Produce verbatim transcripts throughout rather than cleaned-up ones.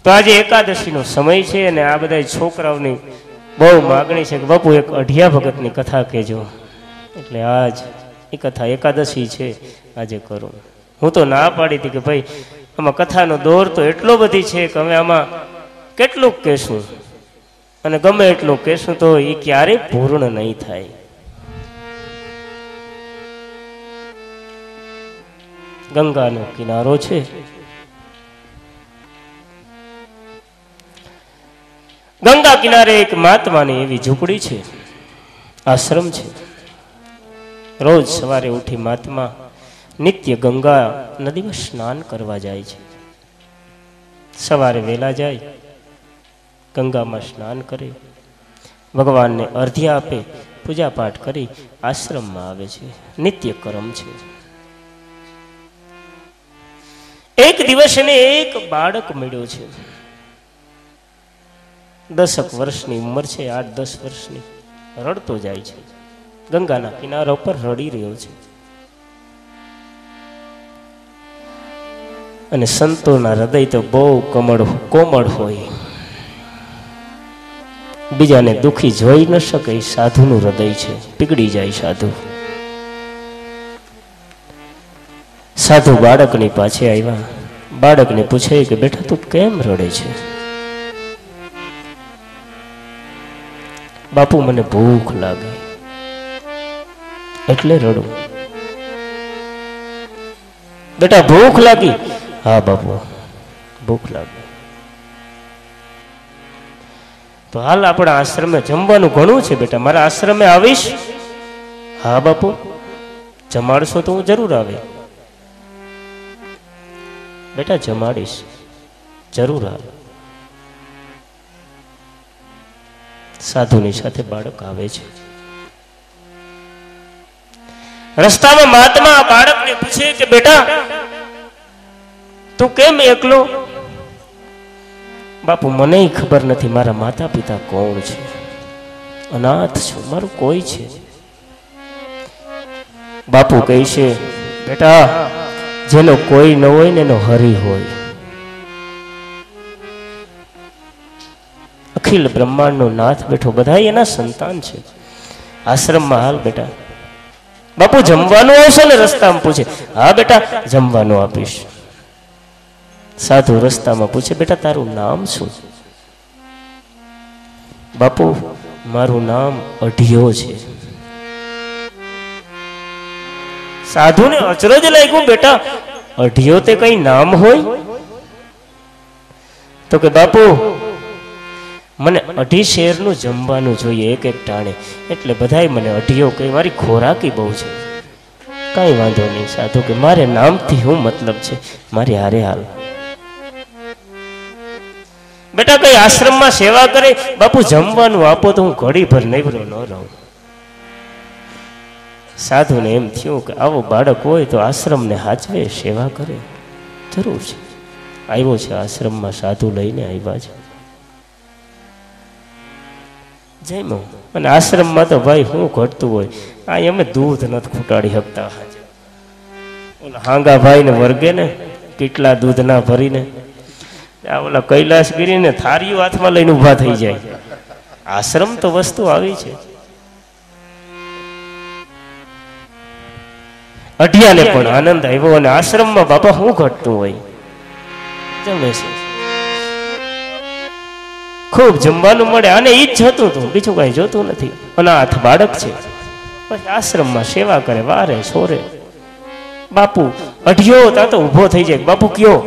તો આજે એકાદશીનો સમય છે અને આ બધા છોકરાઓની બહુ માગણી છે કે બાપુ એક અઢિયા ભગતની કથા કહેજો, એટલે આજ એ કથા એકાદશી છે આજે કરું. હું તો ના પાડી હતી કે ભાઈ આમાં કથાનો દોર તો એટલો બધી છે કે અમે આમાં કેટલું કહેશું અને ગમે એટલું કહેશું તો એ ક્યારેય પૂર્ણ નહીં થાય. ગંગાનો કિનારો છે, ગંગા કિનારે એક મહાત્માની એવી ઝૂંપડી છે, આશ્રમ છે. રોજ સવારે ઉઠી મહાત્મા નિત્ય ગંગા નદીમાં સ્નાન કરવા જાય છે. સવારે વહેલા જાય, ગંગામાં સ્નાન કરે, ભગવાનને અર્ધ્ય આપે, પૂજા પાઠ કરી આશ્રમમાં આવે છે. નિત્ય કર્મ છે. એક દિવસ એને એક બાળક મળ્યો છે. દસક વર્ષની ઉંમર છે, આઠ દસ વર્ષની. રડતો જાય છે, ગંગાના કિનારા પર રડી રહ્યો છે. અને સંતોના હૃદય તો બહુ કમળ કોમળ હોય, બીજાને દુખી જોઈ ન શકે. સાધુનું હૃદય છે, પીગળી જાય સાધુ. સાધુ બાળકની પાછે આવ્યા, બાળકને પૂછે કે બેટા તું કેમ રડે છે? બાપુ મને ભૂખ લાગે એટલે રડું. બેટા ભૂખ લાગી? હા બાપુ ભૂખ લાગી. તો હાલ આપણા આશ્રમે જમવાનું ઘણું છે બેટા, મારા આશ્રમે આવીશ? હા બાપુ જમાડશો તો હું જરૂર આવે. બેટા જમાડીશ, જરૂર આવે. સાધુની સાથે બાળક આવે છે. રસ્તામાં મહાત્મા બાળકને પૂછે કે બેટા તું કેમ એકલો? બાપુ મને ખબર નથી મારા માતા પિતા કોણ છે, અનાથ છું, મારું કોઈ છે. બાપુ કહે છે બેટા જેનો કોઈ ન હોય ને એનો હરિ હોય. અખિલ બ્રહ્માંડનો નાથ બેઠો, બધા એના સંતાન છે. આશ્રમમાં હાલ બેટા. બાપુ જમવાનું આવશે ને? રસ્તામાં પૂછે. હા બેટા જમવાનું આપીશ. સાધુ રસ્તામાં પૂછે બેટા તારું નામ શું? બાપુ મારું નામ અઢિયો છે. સાધુને અચરજ લાગ્યું, બેટા અઢિયો તે કઈ નામ હોય? તો કે બાપુ મને અઢી શેરનું જમવાનું જોઈએ એક એક ટાણે, એટલે બધાય મને અઢિયો કહે. મારી ખોરાકી બહુ છે. કઈ વાંધો નહીં. સાધુ કે મારે નામથી શું મતલબ છે, મારી હારે હાલ. બેટા કઈ આશ્રમમાં સેવા કરે? બાપુ જમવાનું આપો તો હું ઘડી ભર નૈવરો ન રહું. સાધુને એમ થયું કે આવો બાળક હોય તો આશ્રમને હાચવે, સેવા કરે, જરૂર છે. આવ્યો છે આશ્રમમાં, સાધુ લઈને આવ્યા છે. જમ્યો. અને આશ્રમમાં તો ભાઈ શું ઘટતું હોય, આ અમે દૂધ નથી ખૂટાડી શકતા. ઓલા હાંગા ભાઈ ને વર્ગે ને કેટલા દૂધના ભરીને આ ઓલા કૈલાસગીરી ને થારીઓ હાથમાં લઈને ઉભા થઈ જાય. આશ્રમ તો વસ્તુ આવી છે. અઢિયાને પણ આનંદ આવ્યો અને આશ્રમમાં બાપા શું ઘટતું હોય, જમે છે, ખૂબ જમવાનું મળે. અને ઈ જ જોતું હતું, બીજું કઈ જોતું નથી. અનાથ બાળક છે, પછી આશ્રમમાં સેવા કરે, વારે છોરે. બાપુ અઢિયો તા તો ઉભો થઈ જાય. બાપુ કયો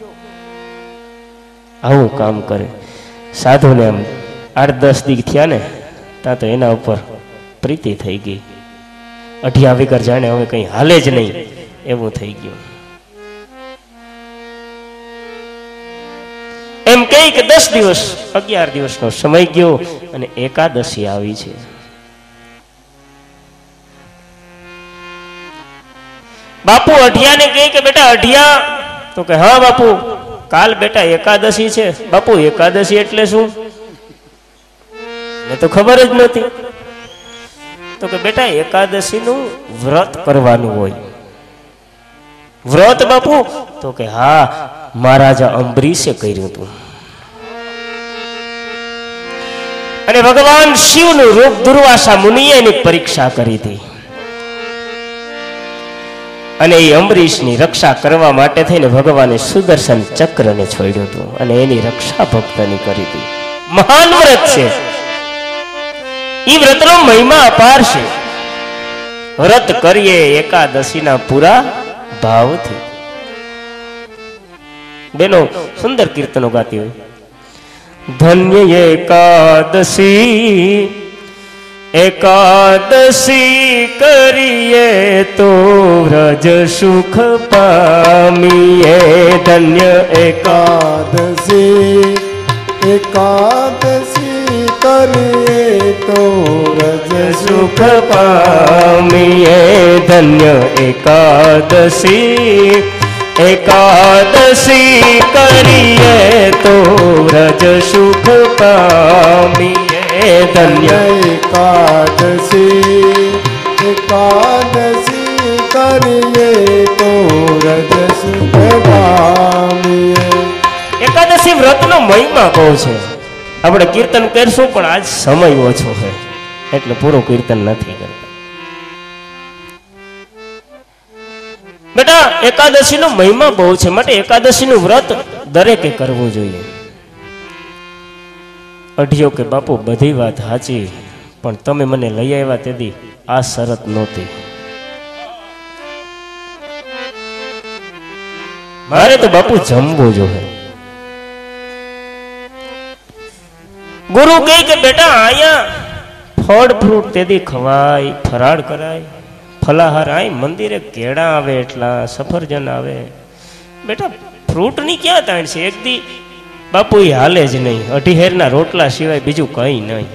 આવું કામ કરે. સાધુને એમ આઠ દસ દી થયા ને ત્યાં તો એના ઉપર પ્રીતિ થઈ ગઈ. અઢિયા વગર જાણે હવે કઈ હાલે જ નહીં એવું થઈ ગયું. એમ કઈ કે દસ દિવસ અગિયાર દિવસનો સમય ગયો અને એકાદશી આવી છે. બાપુ અઢિયાને કહે કે બેટા અઢિયા? તો કે હા બાપુ કાલ બેટા એકાદશી છે. બાપુ એકાદશી એટલે શું? મેં તો ખબર જ નથી. તો કે બેટા એકાદશી નું વ્રત કરવાનું હોય. વ્રત બાપુ? તો કે હા મહારાજા અંબરીશે કર્યું હતું. અને ભગવાન શિવનું રૂપ દુર્વાસા મુનિએ એની પરીક્ષા કરી હતી અને એ અંબરીશની રક્ષા કરવા માટે થઈને ભગવાને સુદર્શન ચક્રને છોડ્યું હતું અને એની રક્ષા ભક્તની કરી હતી. મહાન વ્રત છે. એ વ્રતનો મહિમા અપાર છે. વ્રત કરીએ એકાદશીના પૂરા ભાવથી. બેનો સુંદર કીર્તનો ગાતી હોય. ધન્ય એકાદશી એકાદશી કરીએ તો વ્રજ સુખ પામીએ. ધન્ય એકાદશી એકાદશી કરીએ તો વ્રજ સુખ પામીએ. ધન્ય એકાદશી એકાદશી કરીએ તો વ્રજ સુખ પામીએ. ધન્ય એકાદશી એકાદશી કરીએ તો વ્રજ સુખ પામીએ. એકાદશી વ્રતનો મહિમા બહુ છે. આપણે કીર્તન કરશું પણ આજ સમય ઓછો છે એટલે પૂરું કીર્તન નથી કરતા. બેટા એકાદશી નો મહિમા બહુ છે માટે એકાદશી નું વ્રત દરેકે કરવું જોઈએ. અઢિયો કે બાપુ બધી વાત સાચી પણ તમે મને લઈ આવ્યા તેથી આ શરત નહોતી. મારે તો બાપુ જમવું જોઈએ. ગુરુ કહે કે બેટા અહીંયા ફળ ફ્રૂટ તેથી ખવાય, ફરાળ કરાય, ફલાહાર આય મંદિરે કેળા આવે એટલા, સફરજન આવે. બેટા ફ્રૂટની ક્યાં તાણ છે? એક દી બાપુ એ હાલે જ નહીં. અઢી હેરના રોટલા સિવાય બીજું કઈ નહીં.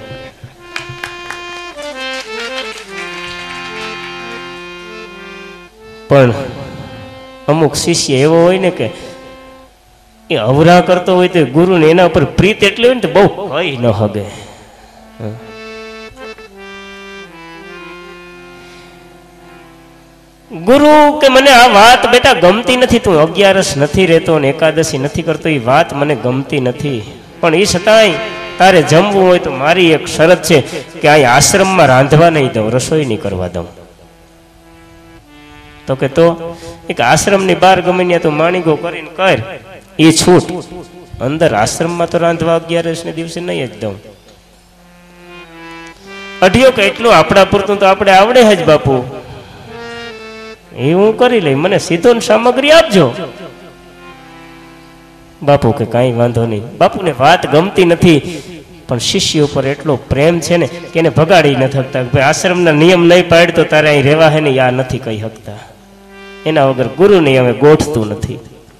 પણ અમુક શિષ્ય એવો હોય ને કે એ અવરા કરતો હોય તો ગુરુને એના ઉપર પ્રીત એટલી હોય ને તો બહુ કઈ ન હગે. ગુરુ કે મને આ વાત બેટા ગમતી નથી. તું અગિયારસ નથી રહેતો ને એકાદશી નથી કરતો એ વાત મને ગમતી નથી. પણ એ છતાંય તારે જમવું હોય તો મારી એક શરત છે કે અહીં આશ્રમમાં રાંધવા નહીં દઉં, રસોઈ નહીં કરવા દઉં. તો કે તો એક આશ્રમની બહાર ગમે ત્યાં તું માણીગો કરીને કર, એ છૂટ. અંદર આશ્રમમાં તો રાંધવા અગિયારસ ને દિવસે નહીં જ દઉં. અઢિયો કે એટલું આપણા પૂરતું તો આપણે આવડે જ બાપુ, એ હું કરી લઈ, મને સીધો સામગ્રી આપજો. બાપુ કે કાંઈ વાંધો નહીં. બાપુને વાત ગમતી નથી પણ શિષ્ય ઉપર એટલો પ્રેમ છે ને કે એને ભગાડી ન થકતા. ભાઈ આશ્રમના નિયમ નહીં પાડતો તારે અહીં રહેવા હે ને આ નથી કહી શકતા. એના વગર ગુરુ નહીં હવે ગોઠતું નથી.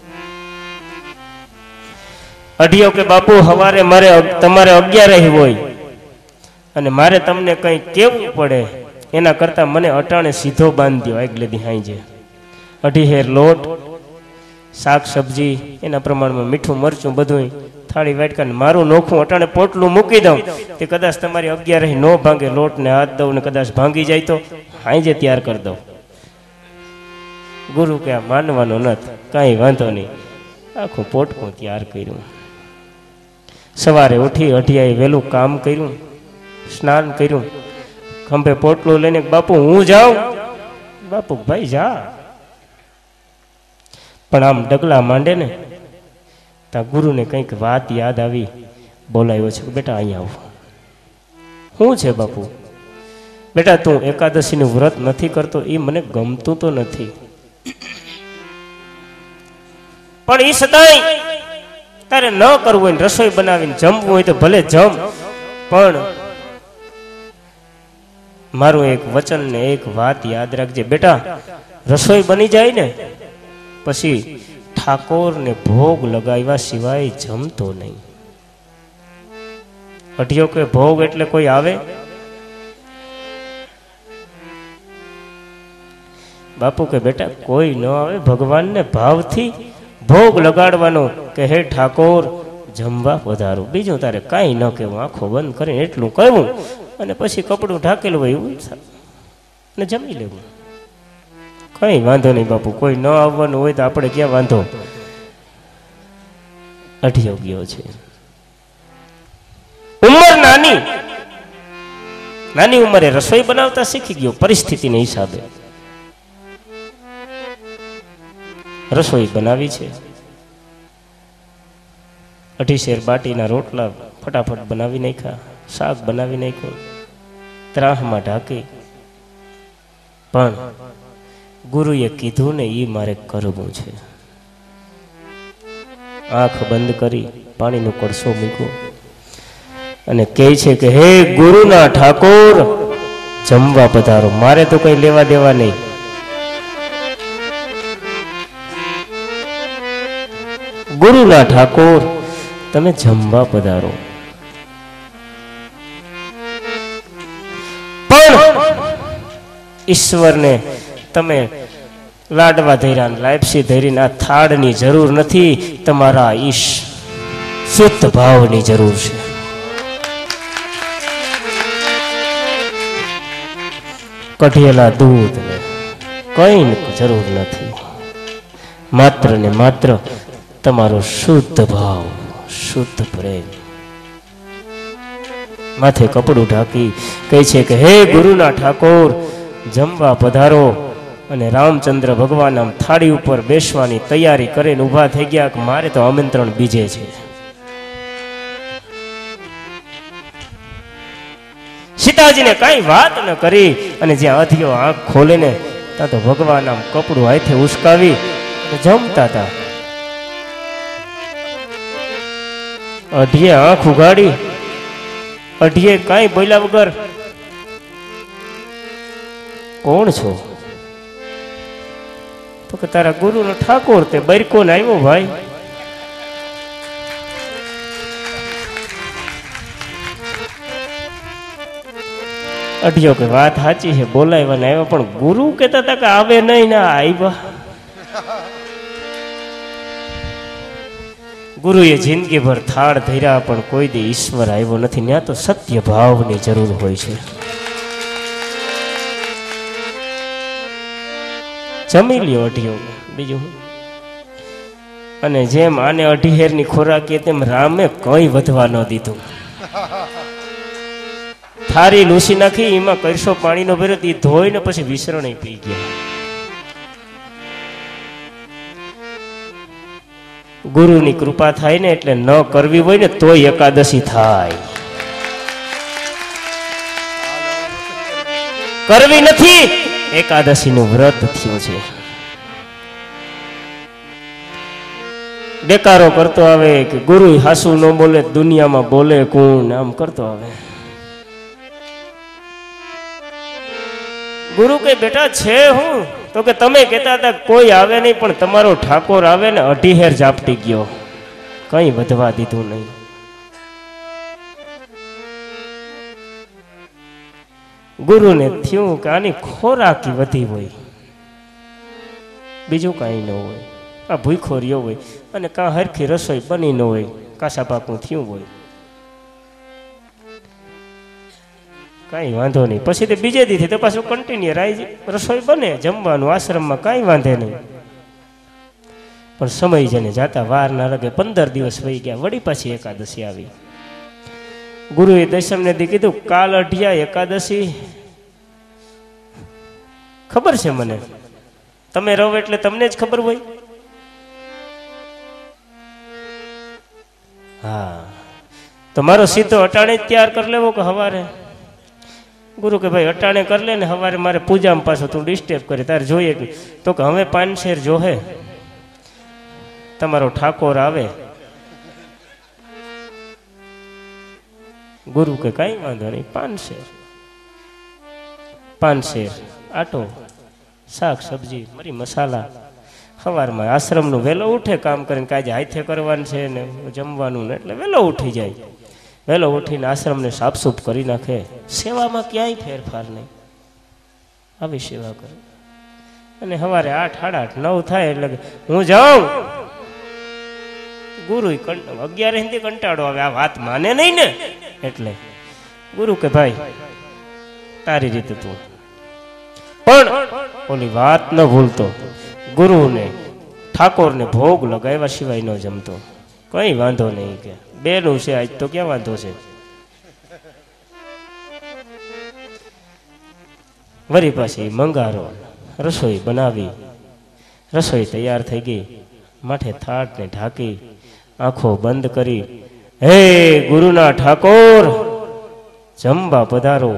અઢિયો કે બાપુ હવારે મારે તમારે અગિયાર હોય અને મારે તમને કંઈ કેવું પડે એના કરતા મને અટાણે સીધો બાંધી દો આગલે દી હાંજે. અઢી હેર લોટ, શાક સબ્જી એના પ્રમાણમાં મીઠું મરચું બધું થાળી વાટકાને મારું નોખું અટાણે પોટલું મૂકી દઉં. તે કદાચ તમારી અગિયાર ન ભાંગે, લોટ ને હાથ દઉં ને કદાચ ભાંગી જાય તો હાંજે તૈયાર કરી દઉં. ગુરુ કે આ માનવાનો નથી, કાંઈ વાંધો નહીં. આખું પોટકું તૈયાર કર્યું. સવારે ઉઠી અઢિયાએ વહેલું કામ કર્યું, સ્નાન કર્યું, ખંભે પોટલું લઈને બાપુ હું જાઉં. બાપુ ભાઈ જા. પણ આમ ડગલા માંડે ને ત્યાં ગુરુને કંઈક વાત યાદ આવી, બોલાવ્યો છે બેટા અહીંયા આવો. શું છે બાપુ? બેટા તું એકાદશીનું વ્રત નથી કરતો એ મને ગમતું તો નથી, પણ એ છતાંય તારે ન કરવું હોય ને રસોઈ બનાવીને જમવું હોય તો ભલે જમ, પણ મારું એક વચન ને એક વાત યાદ રાખજે. બેટા રસોઈ બની જાય ને પછી ઠાકોર ને ભોગ લગાવ્યા સિવાય જમતો નહીં. અઢિયો કે ભોગ એટલે કોઈ આવે? બાપુ કે બેટા કોઈ ન આવે, ભગવાનને ભાવથી ભોગ લગાડવાનો કે હે ઠાકોર જમવા વધારો. બીજું તારે કાંઈ ન કહેવું, આંખો બંધ કરીને એટલું કહેવું અને પછી કપડું ઢાકેલું હોય એવું ને જમી લેવું. કઈ વાંધો નહીં બાપુ, કોઈ ન આવવાનું હોય તો આપણે ક્યાં વાંધો. અઢિયો ગયો છે. ઉંમર નાની નાની નાની ઉંમરે રસોઈ બનાવતા શીખી ગયો, પરિસ્થિતિને હિસાબે રસોઈ બનાવી છે. અઢી શેર બાટીના રોટલા ફટાફટ બનાવી નાખ્યા, શાક બનાવી નાખ્યું, ત્રાહમાં ઢાંકી. પણ ગુરુએ કીધું ને એ મારે કરવું છે. આંખ બંધ કરી પાણીનો કળશો મૂક્યો અને કહે છે કે હે ગુરુના ઠાકોર, જમવા પધારો. મારે તો કઈ લેવા દેવા નહીં. ગુરુના ઠાકોર, તમે જમવા પધારો. પણ ઈશ્વરને તમે લાડવા ધૈર્યા, લાપસી ધૈરીને આ થાળની જરૂર નથી, તમારા ઈશ શુદ્ધ ભાવની જરૂર છે. કઢેલા દૂધ ને કઈ જરૂર નથી, માત્ર ને માત્ર તમારો શુદ્ધ ભાવ, શુદ્ધ પ્રેમ. માથે કપડું ઢાંકી કહે છે કે હે ગુરુના ઠાકોર, જમવા પધારો. અને રામચંદ્ર ભગવાન આમ થાળી ઉપર બેસવાની તૈયારી કરીને ઊભા થઈ ગયા કે મારે તો આમંત્રણ બીજે છે. સીતાજીને કઈ વાત ન કરી અને જ્યાં અધિયો આંખ ખોલે ને ત્યાં તો ભગવાન આમ કપડું હાથે ઉસકાવી જમતા હતા. અઢીએ આંખ ઉગાડી, અઢીએ કઈ બોલ્યા વગર કોણ છો? તો કે તારા ગુરુનો ઠાકોર તે બરકો ને આવ્યો ભાઈ. અઢિયો કે વાત સાચી છે, બોલાવ્યા ને આવ્યા, પણ ગુરુ કહેતા હતા કે આવે નહીં ના આવ્યા. ગુરુએ જિંદગીભર થાળ ધર્યા પણ કોઈ દી ઈશ્વર આવ્યો નથી. ત્યાં તો સત્ય ભાવની જરૂર હોય છે. જમી લ્યો અઢિયો, બીજું. અને જેમ આને અઢીહેરની ખોરાકી તેમ રામે કઈ વધવા ન દીધું. થારી લૂસી નાખી, એમાં કરશો પાણીનો ભર્યો, એ ધોઈને પછી વિસરણે પી ગયા. ગુરુની કૃપા થાય ને એટલે ન કરવી હોય ને તોય એકાદશી થાય. કરવી નથી, એકાદશી નું વ્રત થયું છે. બેકારો કરતો આવે કે ગુરુ હાસુ ન બોલે, દુનિયામાં બોલે કોણ, આમ કરતો આવે. ગુરુ કે બેટા છે હું? તો કે તમે કહેતા હતા કોઈ આવે નહીં, પણ તમારો ઠાકોર આવે ને અઢી હેર ઝાપટી ગયો, કઈ વધવા દીધું નહીં. ગુરુને થયું કે આની ખોરાકી વધી હોય, બીજું કાંઈ ન હોય. આ ભૂખો રહ્યો હોય અને કાં હરખી રસોઈ બની ન હોય, કાસા પાકું થયું હોય, કાંઈ વાંધો નહીં. પછી તે બીજે દીથી તો પાછું કન્ટિન્યુ રાઈ રસોઈ બને, જમવાનું આશ્રમમાં કાંઈ વાંધે નહીં. પણ સમય જેને જાતા વાર ના લાગે. પંદર દિવસ વહી ગયા, વળી પાછી એકાદશી આવી. ગુરુએ દશમને દી કીધું કાલ અઢિયા એકાદશી ખબર છે મને, તમે રહો એટલે તમને જ ખબર હોય. હા, તો મારો સીધો અટાણે જ તૈયાર કરી લેવો કે હવારે? ગુરુ કે ભાઈ અટાણે કરી લે ને, હવારે મારે પૂજામાં પાછું તું ડિસ્ટર્બ કરે, તારે જોઈએ. તો કે હવે પાંચ શેર જોહે, તમારો ઠાકોર આવે. ગુરુ કે કઈ વાંધો નહીં, પાંચ શેર પાંચ શેર આટો, શાક સબ્જી મરી મસાલા. સવારમાં આશ્રમનું વહેલો ઉઠે, કામ કરીને કાજે હાથે કરવાનું છે ને જમવાનું ને, એટલે વહેલો ઉઠી જાય. વહેલો ઉઠીને આશ્રમને સાફસૂફ કરી નાખે. સેવામાં ક્યાંય ફેરફાર નહીં, આવી સેવા કરે. અને સવારે આઠ સાડા આઠ નવ થાય એટલે હું જાઉં. ગુરુ અગિયાર હિન્દી કંટાળો આવે, આ વાત માને નહીં ને, એટલે ગુરુ કે ભાઈ તારી રીતે તું, પણ ઓલી વાત ન ભૂલતો. ગુરુને ઠાકોરને ભોગ લગાવ્યા સિવાય ન જમતો. કઈ વાંધો નહીં કે બેનું છે આજ તો ક્યાં વાંધો છે. વરી પાછી મંગારો રસોઈ બનાવી, રસોઈ તૈયાર થઈ ગઈ, માથે થાળને ઢાંકી, આંખો બંધ કરી, હે ગુરુના ઠાકોર જમવા પધારો.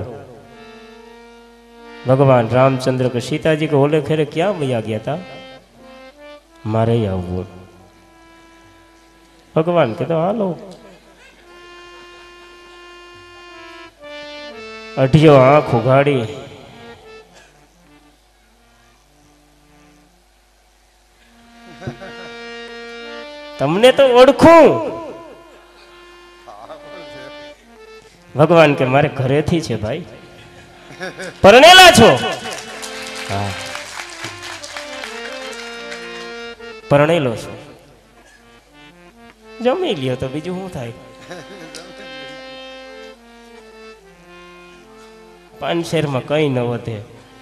ભગવાન રામચંદ્ર કે સીતાજી કે ઓલે ખેરે ક્યાં વયા ગયા હતા, મારે આવવું. ભગવાન કીધું હાલો. અઢિયો આંખ ઉઘાડી, તમને તો ઓળખું. ભગવાન કે મારે ઘરેથી છે ભાઈ, પરણેલા છો? હા પરણેલો છો. જમી લ્યો તો બીજું શું થાય. પાનશેરમાં કઈ ન વધે.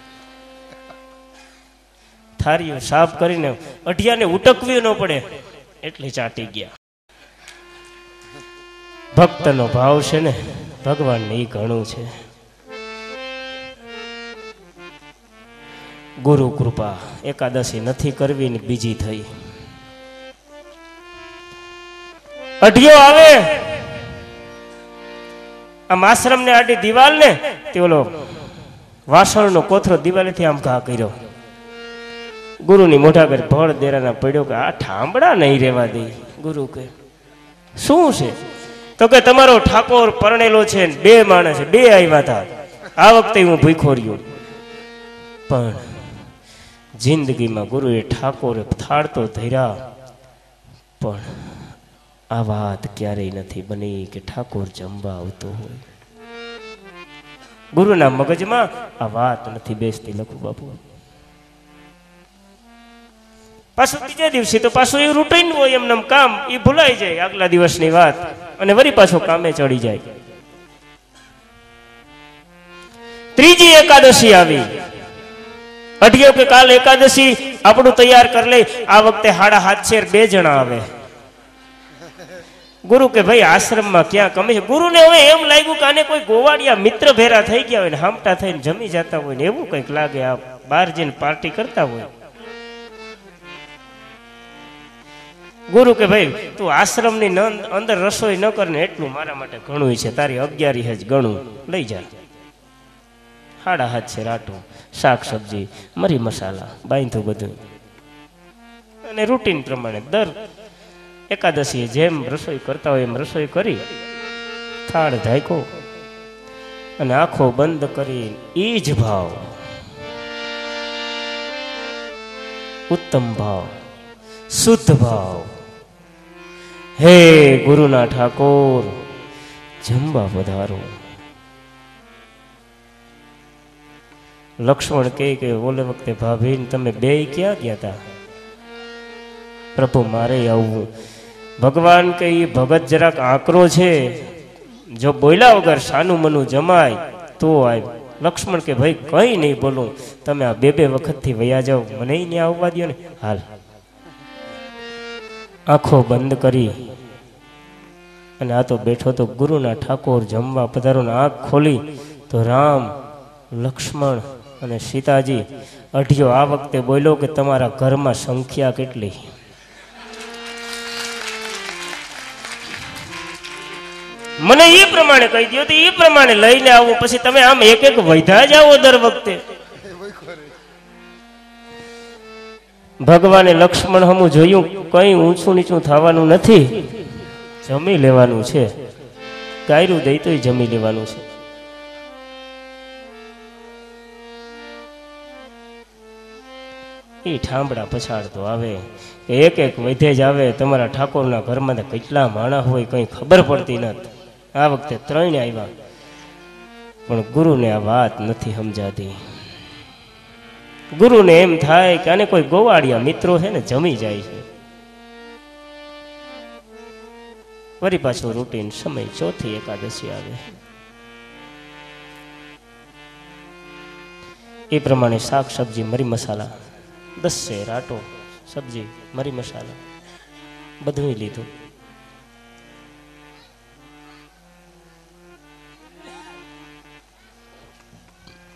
થારીઓ સાફ કરીને અઢિયાને ઉટકવી ન પડે એટલે ચાટી ગયા. ભક્તનો ભાવ છે ને ભગવાનને એ ઘણું છે. ગુરુ કૃપા એકાદશી નથી કરવી ને બીજી થઈ. અઢિયો આવે આમ આશ્રમ ને આડી દિવાલ ને તે ઓલો વાસણનો કોથરો દિવાલેથી આમ ઘા કર્યો. ગુરુની મોઢા પર ભળ દેરાના પડ્યો કે આ ઠાંબડા નહીં રહેવા દે. ગુરુ કે શું છે? તો કે તમારો ઠાકોર પરણેલો છે, બે માણસ બે આવ્યા હતા, આ વખતે હું ભૂખો રહ્યો. પણ જિંદગીમાં ગુરુએ ઠાકોરે થાળ તો ધર્યા, પણ આ વાત ક્યારેય નથી બની કે ઠાકોર જમવા આવતો હોય. ગુરુના મગજમાં આ વાત નથી બેસતી. લખું બાપુ પાછું બીજા દિવસે તો પાછું એ રૂટીન હોય, એમને કામ એ ભૂલાઈ જાય આગલા દિવસની વાત, અને વળી પાછો કામે ચડી જાય. ત્રીજી એકાદશી આવી. અઢિયો કે કાલ એકાદશી આપણું તૈયાર કરી લે. આ વખતે હાડા હાથ શેર બે જણા આવે. ગુરુ કે ભાઈ આશ્રમમાં ક્યાં કમે છે. ગુરુને હવે એમ લાગ્યું કે આને કોઈ ગોવાડિયા મિત્ર ભેરા થઈ ગયા હોય ને હામટા થઈને જમી જતા હોય ને એવું કંઈક લાગે. આ બહાર જઈને પાર્ટી કરતા હોય. ગુરુ કે ભાઈ તું આશ્રમની અંદર રસોઈ ન કર ને એટલું મારા માટે ઘણું છે. તારી અગિયારી હજ ઘણું લઈ જા. હાડા હાથ છે રાટું, શાક સબ્જી, મરી મસાલા બાંધું બધું. અને રૂટીન પ્રમાણે દર એકાદશીએ જેમ રસોઈ કરતા હોય એમ રસોઈ કરી, થાળ ધાયકો અને આંખો બંધ કરી ઈ જ ભાવ, ઉત્તમ ભાવ, શુદ્ધ ભાવ, હે ગુરુના ઠાકોર જમવા પધારો. લક્ષ્મણ કહે કે ઓલે વખતે ભાભી તમે બે ક્યાં ગયા હતા? પ્રભુ મારે આવવું. ભગવાન કે એ ભગત જરાક આકરો છે, જો બોલ્યા વગર સાનું મનું જમાય તો આવ. લક્ષ્મણ કે ભાઈ કઈ નહીં બોલું, તમે આ બે બે વખતથી વયા જાઓ, મને નહીં આવવા દો ને. હાલ. આંખો બંધ કરી અને આ તો બેઠો તો ગુરુના ઠાકોર જમવા પધારો. આંખ ખોલી તો રામ, લક્ષ્મણ અને સીતાજી. અઢિયો આ વખતે બોલ્યો કે તમારા ઘરમાં સંખ્યા કેટલી? મને એ પ્રમાણે કહી દો તો એ પ્રમાણે લઈને આવું. પછી તમે આમ એક એક વૈધા જાઓ દર વખતે. ભગવાને લક્ષ્મણ હમું જોયું કઈ ઊંચું નીચું થવાનું નથી, જમી લેવાનું છે. ગાયરું દઈ તો જમી લેવાનું છે. એ ઠાંબડા પછાડતો આવે કે એક એક વૈધે જ આવે. તમારા ઠાકોરના ઘરમાં કેટલા માણસ હોય કઈ ખબર પડતી નથી. આ વખતે ત્રણ આવ્યા, પણ ગુરુને આ વાત નથી સમજાતી. ગુરુને એમ થાય કે આને કોઈ ગોવાડિયા મિત્રો છે ને જમી જાય છે. વળી પાછું રૂટીન સમય ચોથી એકાદશી આવે. એ પ્રમાણે શાક સબ્જી મરી મસાલા દસ છે, રાટો સબ્જી મરી મસાલા બધું લીધું.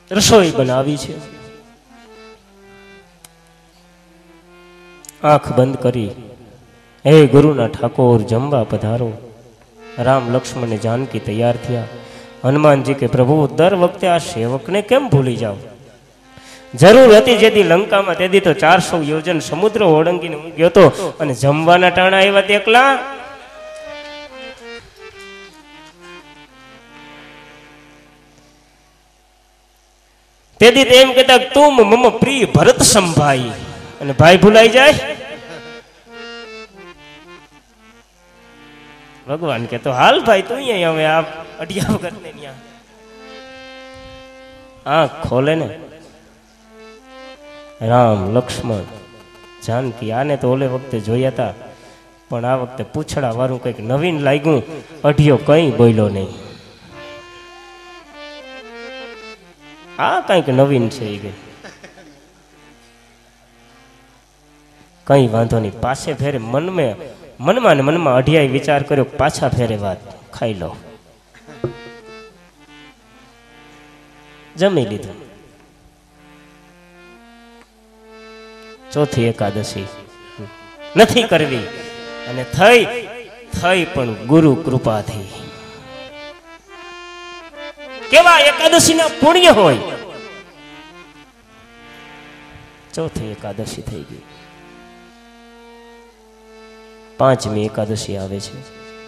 રસોઈ બનાવી છે. આંખ બંધ કરી, હે ગુરુના ઠાકોર જમવા પધારો. રામ લક્ષ્મણ ને જાનકી તૈયાર થયા. હનુમાનજી કે પ્રભુ દર વખતે આ સેવકને કેમ ભૂલી જાઓ? જરૂર હતી જેથી લંકામાં તેથી તો ચારસો યોજન સમુદ્ર ઓળંગીને હું ગયો તો, અને જમવાના ટાણા આવ્યા એકલા. તેથી તો એમ કહેતા તું મમ પ્રિય ભરત સંભાઈ, અને ભાઈ ભૂલાઈ જાય. ભગવાન કે તો હાલ ભાઈ તું અહીંયા હવે આ અડિયા વગર ને ત્યાં આંખ ખોલે ને. રામ લક્ષ્મણ જાનકી આને તો ઓલે વખતે જોયા હતા, પણ આ વખતે પૂછડા વાળું કંઈક નવીન લાગ્યું. અઢિયો કઈ બોલ્યો નહીં. આ કંઈક નવીન છે એ કે કઈ વાંધો નહીં, પાસે ફેરે મનમાં મનમાં ને મનમાં અઢિયાએ વિચાર કર્યો પાછા ફેરે વાત ખાઈ લો. જમી લીધું. ચોથી એકાદશી નથી કરવી, અને થઈ થઈ પણ ગુરુ કૃપાથી. કેવા એકાદશી ના પુણ્ય હોય. ચોથી એકાદશી થઈ ગઈ. પાંચમી એકાદશી આવે છે.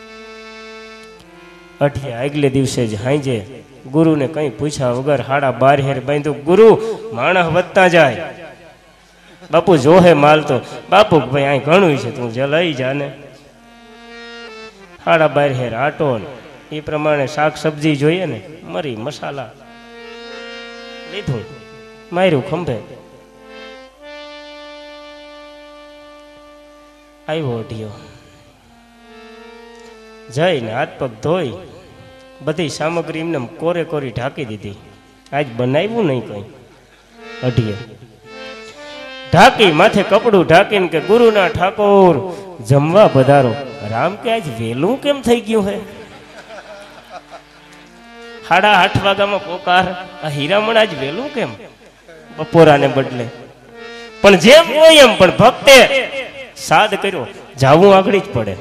અઠિયા આગલે દિવસે જ હાંજે ગુરુને કઈ પૂછ્યા વગર હાડા બાર હેર બાંધ્યું. ગુરુ માણસ વધતા જાય, બાપુ જોહે માલ તો. બાપુ ભાઈ અહીં ઘણું છે, તું જ લઈ જા ને. હાડા બાર હેર આટો એ પ્રમાણે શાક સબ્જી જોઈએ ને, મરી મસાલા લીધું, માર્યું ખંભે. આવ્યો અઢિયો, જઈને હાથ પગ ધોઈ બધી સામગ્રી એમને કોરે કોરી ઢાંકી દીધી. આજ બનાવ્યું નહીં કઈ. અઢીએ ઢાંકી માથે કપડું ઢાંકીને કે ગુરુના ઠાકોર જમવા પધારો. રામ કે આજ વેલું કેમ થઈ ગયું હે? સાડા આઠ વાગ્યામાં પોકાર. આ હીરામણ આજ વેલું કેમ? બપોરાને બદલે. પણ જેમ હોય એમ, પણ ભક્તે સાદ કર્યો, જાવું આગળ જ પડે.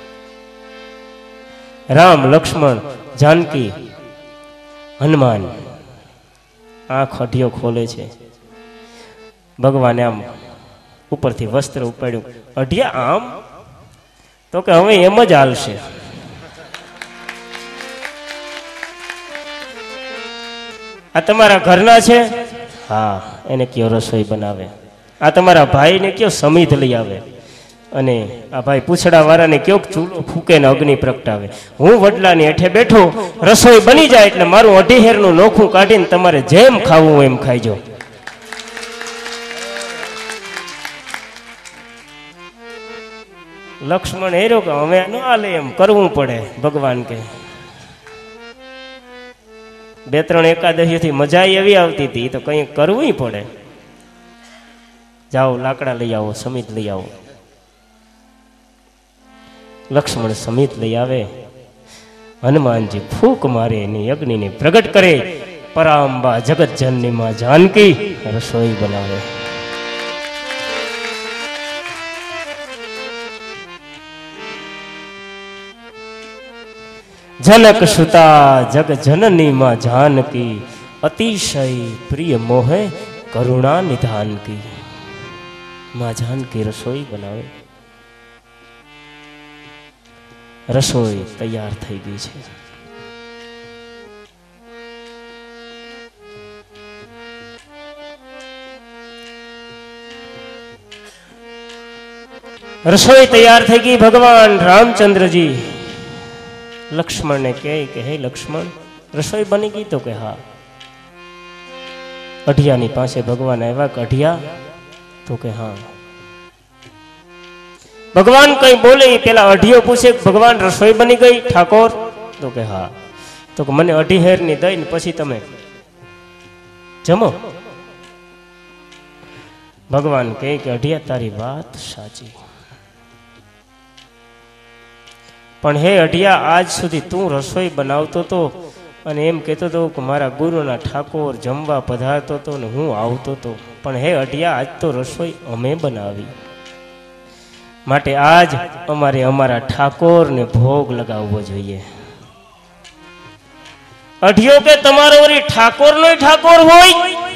રામ લક્ષ્મણ જાનકી હનુમાન આંખ અઢિયો ખોલે છે. ભગવાને આમ ઉપરથી વસ્ત્ર ઉપાડ્યું. અઢિયા આમ તો કે હવે એમ જ હાલશે. આ તમારા ઘરના છે? હા, એને કયો રસોઈ બનાવે. આ તમારા ભાઈને કયો સમિધ લઈ આવે, અને આ ભાઈ પૂછડા વાળાને કયો ચૂલો ફૂકે ને અગ્નિ પ્રગટાવે. હું વડલાની હેઠે બેઠો, રસોઈ બની જાય એટલે મારું અઢીહેરનું નોખું કાઢીને તમારે જેમ ખાવું એમ ખાઈજો. લક્ષ્મણ હેરો કે હવે ન હાલે, એમ કરવું પડે. ભગવાન કે બે ત્રણ એકાદશીથી મજા એવી આવતી હતી, તો કંઈ કરવું પડે. જાઓ લાકડા લઈ આવો, સમિત લઈ આવો. લક્ષ્મણ સમિત લઈ આવે. હનુમાનજી ફૂંક મારે એની અગ્નિને પ્રગટ કરે. પરાંબા જગત જનની માં જાનકી રસોઈ બનાવે. જનક સુતા જગ જનની માં જાનકી અતિશય પ્રિય મોહે કરુણા નિધાન કી. માં જાનકી રસોઈ બનાવે. રસોઈ તૈયાર થઈ ગઈ છે. રસોઈ તૈયાર થઈ ગઈ. ભગવાન રામચંદ્રજી લક્ષ્મણ ને કહે કે હે લક્ષ્મણ, રસોઈ બની ગઈ? તો કે હા. અઢિયાની પાસે ભગવાન આવ્યા. કે અઢિયા? તો કે હા. ભગવાન કઈ બોલે પેલા અઢિયો પૂછે ભગવાન રસોઈ બની ગઈ ઠાકોર? તો કે હા. તો કે મને અઢી હેર ની દઈ ને પછી તમે જમો. ભગવાન કહે કે અઢિયા તારી વાત સાચી, પણ હે અઢિયા આજ સુધી તું રસોઈ બનાવતો તો અને એમ કહેતો હતો કે મારા ગુરુના ઠાકોર જમવા પધારતો હતો ને હું આવતો હતો, પણ હે અઢિયા, આજ તો રસોઈ અમે બનાવી, માટે આજ અમારે અમારા ઠાકોરને ભોગ લગાવવો જોઈએ. અઢિયો કે તમારો વળી ઠાકોરનો ઠાકોર હોય?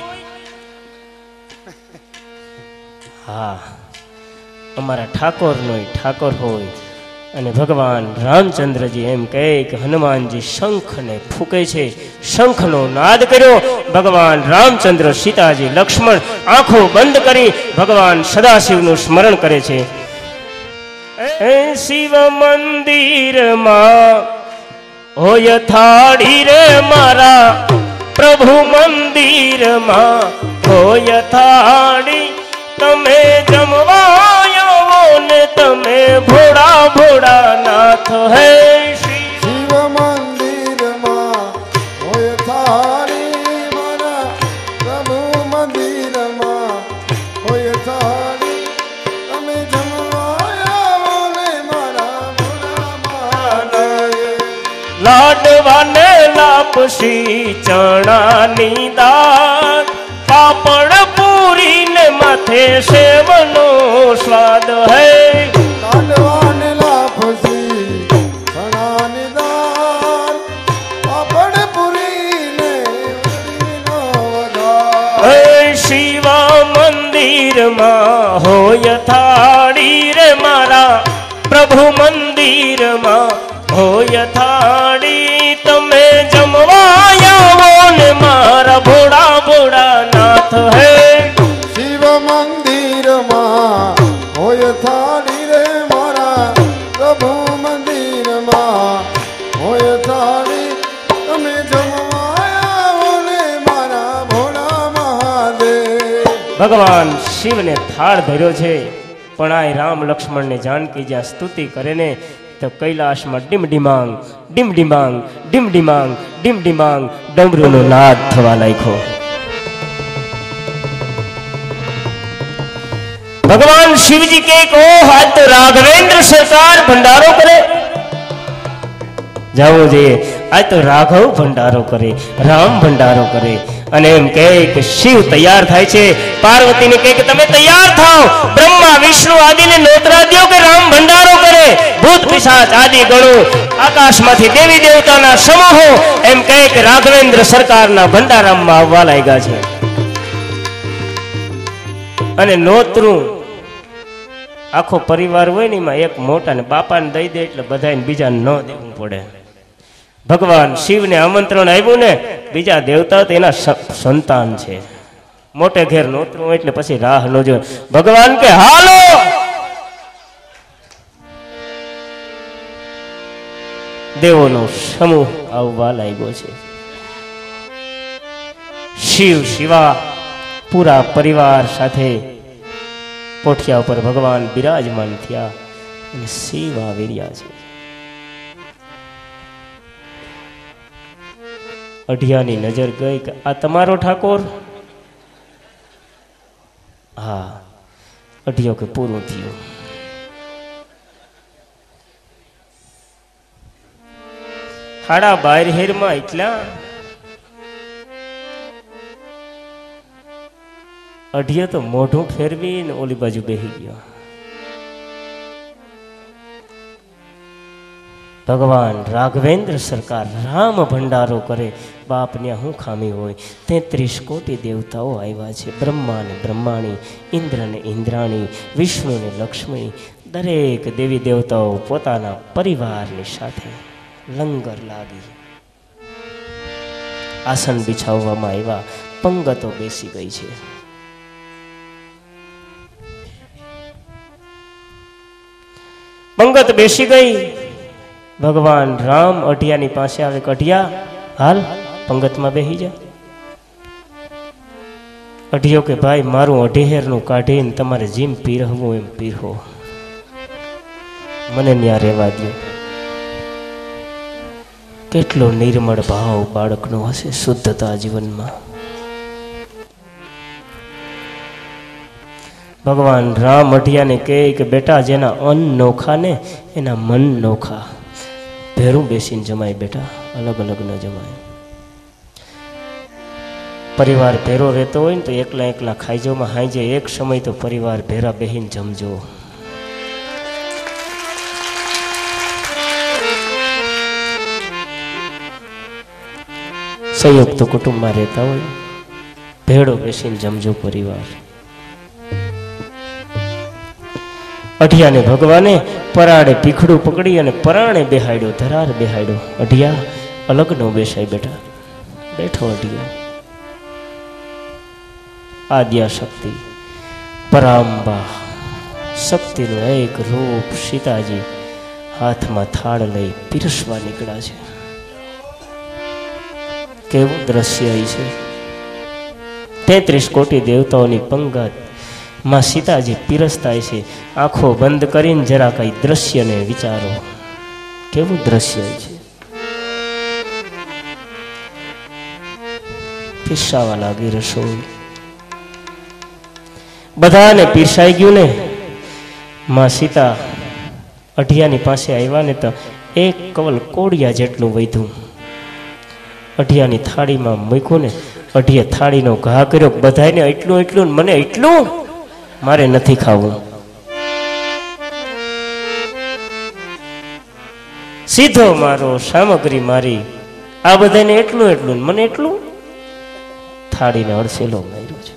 હા, અમારા ઠાકોરનો ઠાકોર હોય. અને ભગવાન રામચંદ્રજી એમ કહે કે હનુમાનજી શંખને ફૂંકે છે, શંખનો નાદ કર્યો. ભગવાન રામચંદ્ર, સીતાજી, લક્ષ્મણ આંખો બંધ કરી ભગવાન સદાશિવનું સ્મરણ કરે છે. એ શિવ મંદિરમાં હોય થાળી રે મારા પ્રભુ મંદિરમાં હોય થાળી, તમે જમવાયો ને તમે ભોળા ભોળા નાથ હે. શિવ મંદિરમાં હોય થાળી મારા પ્રભુ મંદિરમાં હોય થાળી, તમે જમવાયા ને મારા ભોળા લાડવાને લાપસી ચણાની દાળ, પાપડ પૂરી ને માથે સેવનો સ્વાદ હે. લાડવાને લાપસી ચણાની દાળ, પાપડ પૂરી ને વડીનો વઘાર. હે શિવ મંદિરમાં હોય થાળી રે મારા પ્રભુ મંદિરમાં હોય થાળી, તમે જમવાયા ને મારા ભોળા ભોળા નાથ હે. શિવ મંદિરમાં હોય થાળી રે મારા પ્રભુ મંદિરમાં હોય થાળી, તમે જમવાયા ને મારા ભોળા મહાદેવ. ભગવાન શિવને થાળ ધર્યો છે, પણ આ રામ લક્ષ્મણ ને જાનકી જ્યાં સ્તુતિ કરે ને તો કૈલાસમાં ડીમ ડીમાંગ ડીમ ડીમાંગ ડીમ ડીમાંગ ડીમ ડીમાંગ ડમરૂનો નાદ થવા લાગ્યો. ભગવાન શિવજી કે ઓહ, આજ તો રાઘવેન્દ્ર સરકાર ભંડારો કરે. જવું જોઈએ, આજ તો રાઘવ ભંડારો કરે, રામ ભંડારો કરે. અને એમ કહે કે શિવ તૈયાર થાય છે, પાર્વતીને કહે કે તમે તૈયાર થાઓ, બ્રહ્મા વિષ્ણુ આદિને નોતરા દો કે રામ ભંડારો કરે. ભૂત પિશાચ આદિ ગણો આકાશમાંથી દેવી દેવતાના સમૂહો એમ કહે કે રાઘવેન્દ્ર સરકારના ભંડારામાં આવવા લાગ્યા છે. અને નોતરું આખો પરિવાર હોય ને એમાં એક મોટા ને બાપાને દઈ દે એટલે બધાને બીજાને ન દેવું પડે. ભગવાન શિવને આમંત્રણ આવ્યું ને, બીજા દેવતા તેના સંતાન છે, મોટે ઘેર નોતરું એટલે પછી રાહ ન જો. ભગવાન કે હાલો, દેવોનો સમૂહ આવવા લાગ્યો છે. શિવ શિવા પૂરા પરિવાર સાથે પોઠિયા ઉપર ભગવાન બિરાજમાન થયા અને શિવ આવી રહ્યા છે. અઢિયાની નજર ગઈ કે આ તમારો ઠાકોર? હા. અઢિયો કે પૂરું થયું. હાડા બાર હેરમાં એટલા અઢિયો તો મોઢું ફેરવીને ઓલી બાજુ બેસી ગયો. ભગવાન રાઘવેન્દ્ર સરકાર રામ ભંડારો કરે. બાપને શું ખામી હોય? તેત્રીસ કોટી દેવતાઓ આવ્યા છે, બ્રહ્મા ને બ્રહ્માણી, ઇન્દ્ર ને ઇન્દ્રાણી, વિષ્ણુ ને લક્ષ્મી, દરેક દેવી દેવતાઓ પોતાના પરિવારની સાથે લંગર લાગી આસન બિછાવવામાં આવ્યા, પંગતો બેસી ગઈ છે. પંગત બેસી ગઈ. ભગવાન રામ અઢિયાની પાસે આવે, અઢિયા હાલ પંગતમાં બેસી જા. અઢિયો કે ભાઈ મારું અઢેહેરનું કાઢીને તમારે જેમ પીરહવું એમ પીરહો, મને ત્યાં રહેવા દો. કેટલો નિર્મળ ભાવ બાળકનો હશે, શુદ્ધતા જીવનમાં. ભગવાન રામ અઢિયાને કહે કે બેટા જેના અન્ન નોખા ને એના મન નોખા, ભેરું બેસીને જમાય બેટા, અલગ અલગ ન જમાય. પરિવાર ભેરો રહેતો હોય ને તો એકલા એકલા ખાઈજોમાં હાઈજે એક સમય તો પરિવાર ભેરા બેહીને જમજો. સંયુક્ત કુટુંબમાં રહેતા હોય ભેડો બેસીને જમજો પરિવાર. અઢિયાને ભગવાને પરાડે પીખડું પકડી અને પરાણે બેહાડ્યો, ધરાર બેહાડ્યો. અઢિયા અલગ નો બેસાય બેટા, બેઠો અઢિયો. આદ્યા શક્તિ પરાંબા શક્તિનું એક રૂપ સીતાજી હાથમાં થાળ લઈ પીરસવા નીકળ્યા છે. કેવું દ્રશ્ય છે! તેત્રીસ કોટી દેવતાઓની પંગત માં સીતાજી પીરસતા છે. આંખો બંધ કરીને જરા કઈ દ્રશ્યને વિચારો, કેવું દ્રશ્ય છે! પીરસાવા લાગી રસોઈ, બધાને પીરસાઈ ગયું ને. માં સીતા અઢિયાની પાસે આવ્યા ને તો એક કવલ કોડિયા જેટલું વધ્યું અઢિયાની થાળીમાં મૂક્યું ને. અઢિયે થાળીનો ઘા કર્યો, બધાને એટલું એટલું, મને એટલું, મારે નથી ખાવું. સીધો મારો સામગ્રી મારી, આ બધાને એટલું એટલું, મને એટલું. થાળીને અડસેલો માર્યો છે.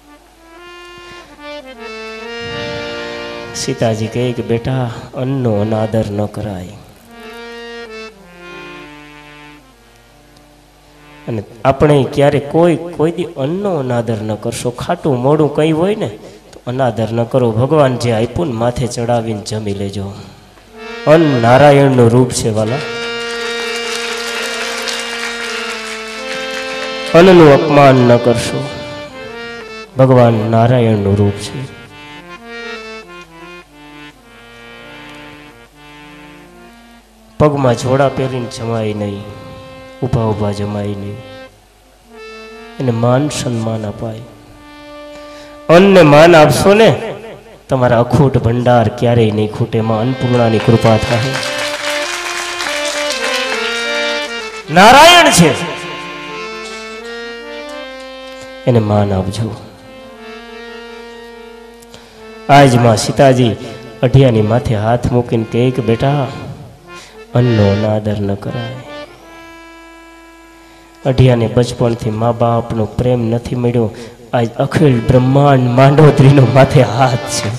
સીતાજી કહે કે બેટા, અન્નનો અનાદર ન કરાય. અને આપણે ક્યારે કોઈ કોઈ દી અન્નનો અનાદર ન કરશો. ખાટું મોડું કઈ હોય ને તો અનાદર ન કરો. ભગવાન જે આપ્યું ને માથે ચડાવીને જમી લેજો. અન્ન નારાયણનું રૂપ છે વાલા. અન્નનું અપમાન ન કરશો. ભગવાન નારાયણનું રૂપ છે. પગમાં જોડા પહેરીને જમાય નહીં, ઉભા ઉભા જમાય નહીં. એને માન સન્માન અપાય. અન્નને માન આપશો ને, તમારા અખૂટ ભંડાર ક્યારેય નહીં ખૂટે. માં અન્નપૂર્ણાની કૃપા થાય. નારાયણ છે, એને માન આપજો. આજ માં સીતાજી અઢિયાની માથે હાથ મૂકીને કહે કે બેટા, અન્નનો અનાદર ન કરાય. અઢિયાને બચપણથી મા બાપનો પ્રેમ નથી મળ્યો. આજ અખિલ બ્રહ્માંડ માંડોદરીનો માથે હાથ છે.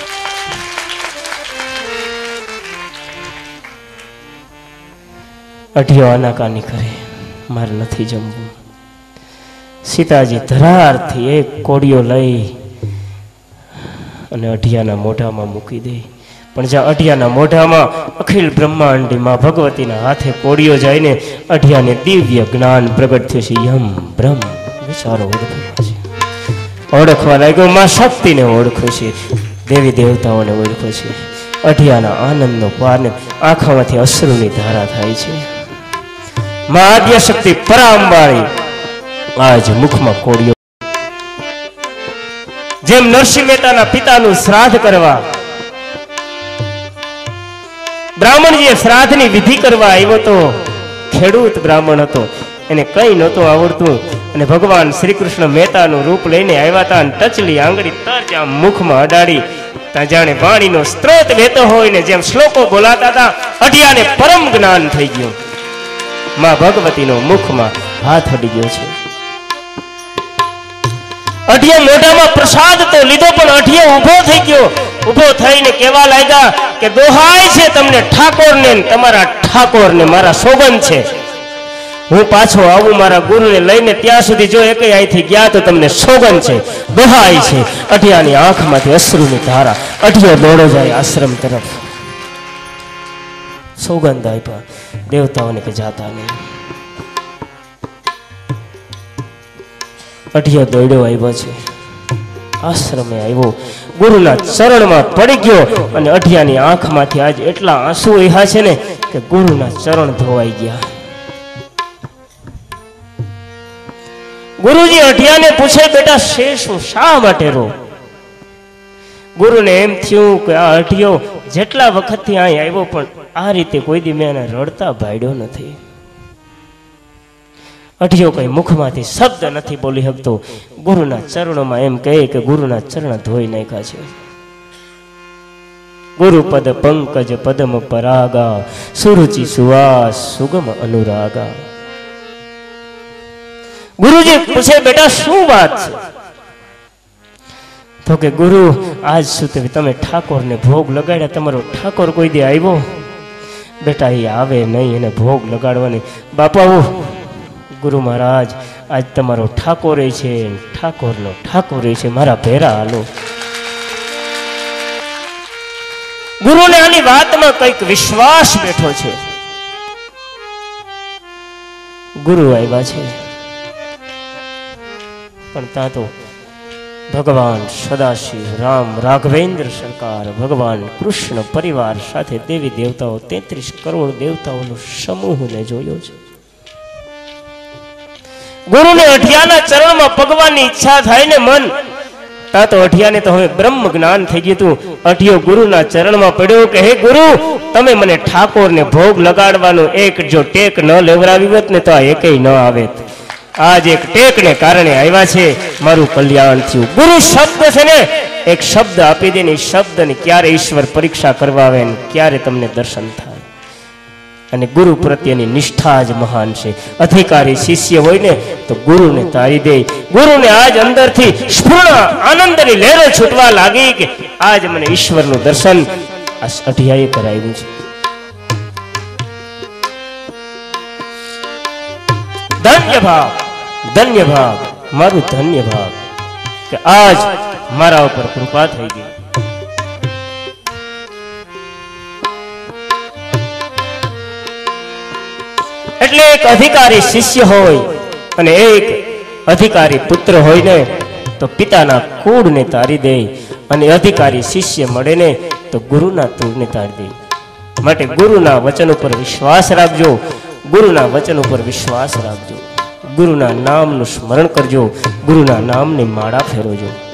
અઢિયો આનાકાની કરે, મારે નથી જમવું. સીતાજી ધરારથી એક કોડિયો લઈ અને અઢિયાના મોઢામાં મૂકી દે. પણ જ્યાં અઢિયાના મોઢામાં અખિલ બ્રહ્માંડી માં ભગવતીના હાથે કોડિયો જાય ને, અઢિયાને દિવ્ય જ્ઞાન પ્રગટ થયું છે. યમ બ્રહ્મ વિચારો ઓળખવા છે. ઓળખવા લાગ્યો. માં શક્તિને ઓળખો છે, દેવી દેવતાઓને ઓળખો છે. અઢિયાના આનંદનો પારને આંખોમાંથી અશ્રુની ધારા થાય છે. માં આદ્ય શક્તિ પરાંબાળી આજ મુખમાં કોડિયો. જેમ નરસિંહ મહેતાના પિતાનું શ્રાદ્ધ કરવા બ્રાહ્મણજીએ શ્રાદ્ધની વિધિ કરવા આવ્યો તો, ખેડૂત બ્રાહ્મણ હતો, એને કઈ નહોતું આવડતું. અને ભગવાન શ્રી કૃષ્ણ મહેતાનું રૂપ લઈને આવ્યા હતા. અને ટચલી આંગળી તરજ આમ મુખમાં અડાડી, ત્યાં જાણે વાણીનો સ્ત્રોત વહેતો હોય ને જેમ શ્લોકો બોલાતા હતા. અઢિયાને પરમ જ્ઞાન થઈ ગયું. માં ભગવતીનો મુખમાં હાથ અડી ગયો છે. અઢિયા મોઢામાં પ્રસાદ તો લીધો, પણ અઢિયો ઉભો થઈ ગયો. ઉભો થઈને કહેવા લાગ્યા કે દોહાય છે તમને ઠાકોરને, તમારા ઠાકોરને મારા સોગંદ છે, હું પાછો આવું મારા ગુરુને લઈને, ત્યાં સુધી જો એક અહીંથી ગયા તો તમને સોગંદ છે, દોહાય છે. અઢિયાની આંખમાંથી અશ્રુની ધારા. અઢિયો દોડો જાય આશ્રમ તરફ. સોગંદ આપ્યા દેવતાઓને કે જાતા નહીં. અઢિયો દોડ્યો આવ્યો છે, આશ્રમે આવ્યો, ગુરુના ચરણમાં પડી ગયો. અને અઢિયાની આંખમાંથી આજ એટલા આંસુ વહ્યા છે ને કે ગુરુના ચરણ ધોવાઈ ગયા. ગુરુજી અઢિયાને પૂછે, બેટા શે શું, શા માટે રો? ગુરુને એમ થયું કે આ અઢિયો જેટલા વખતથી અહીં આવ્યો પણ આ રીતે કોઈ દી મેં એને રડતા ભાડ્યો નથી. અઢિયો કઈ મુખમાંથી શબ્દ નથી બોલી શકતો, ગુરુના ચરણોમાં એમ કહે કે ગુરુના ચરણ ધોઈ નાખ્યા છે. ગુરુપદ પંકજ પદમ પરાગા, સુરુચિ સુવાસ સુગમ અનુરાગા. ગુરુજી પૂછે, બેટા શું વાત છે? તો કે ગુરુ, આજ સુધી તમે ઠાકોરને ભોગ લગાડ્યા, તમારો ઠાકોર કોઈ દે આવ્યો? બેટા એ આવે નહીં, એને ભોગ લગાડવાની. બાપા ગુરુ મહારાજ, આજ તમારો ઠાકોરે છે, ઠાકોરનો ઠાકોરે છે, મારા ભેરા હાલો. ગુરુને આની વાતમાં કઈક વિશ્વાસ બેઠો છે. ગુરુ આવ્યા છે, પણ ત્યાં તો ભગવાન સદાશિવ, રામ, રાઘવેન્દ્ર સરકાર, ભગવાન કૃષ્ણ પરિવાર સાથે દેવી દેવતાઓ, તેત્રીસ કરોડ દેવતાઓનો સમૂહને જોયો છે. ગુરુને અઢિયાના ચરણમાં પગવાની ઈચ્છા થાય ને મન, તા તો અઢિયાને તો હવે બ્રહ્મ જ્ઞાન થઈ ગયું હતું. અઢિયો ગુરુના ચરણમાં પડ્યો કે હે ગુરુ, તમે મને ઠાકોરને ભોગ લગાડવાનો એક જો ટેક ન લેવરાવી હોત ને તો આ એકેય ન આવે. આજ એક ટેકને કારણે આવ્યા છે, મારું કલ્યાણ થયું. ગુરુ શબ્દ છે ને, એક શબ્દ આપી દે ને, શબ્દની ક્યારે ઈશ્વર પરીક્ષા કરવા આવે ને ક્યારે તમને દર્શન થાય. અને ગુરુ પ્રત્યેની નિષ્ઠા જ મહાન છે. અધિકારી શિષ્ય હોય ને તો ગુરુને તારી દે. ગુરુને આજ અંદરથી સ્ફૂર્ણ આનંદની લહેરો છૂટવા લાગી કે આજ મને ઈશ્વરનું દર્શન આ અઢિયાએ કરાવ્યું છે. ધન્ય ભાગ, ધન્ય ભાગ, મારું ધન્ય ભાગ કે આજ મારા ઉપર કૃપા થઈ ગઈ. એટલે એક અધિકારી શિષ્ય હોય અને એક અધિકારી પુત્ર હોય ને તો પિતાના કુળને તારી દે, અને અધિકારી શિષ્ય મળે ને તો ગુરુના તુળને તારી દે. માટે ગુરુના વચન ઉપર વિશ્વાસ રાખજો, ગુરુના વચન ઉપર વિશ્વાસ રાખજો, ગુરુના નામનું સ્મરણ કરજો, ગુરુના નામની માળા ફેરવજો.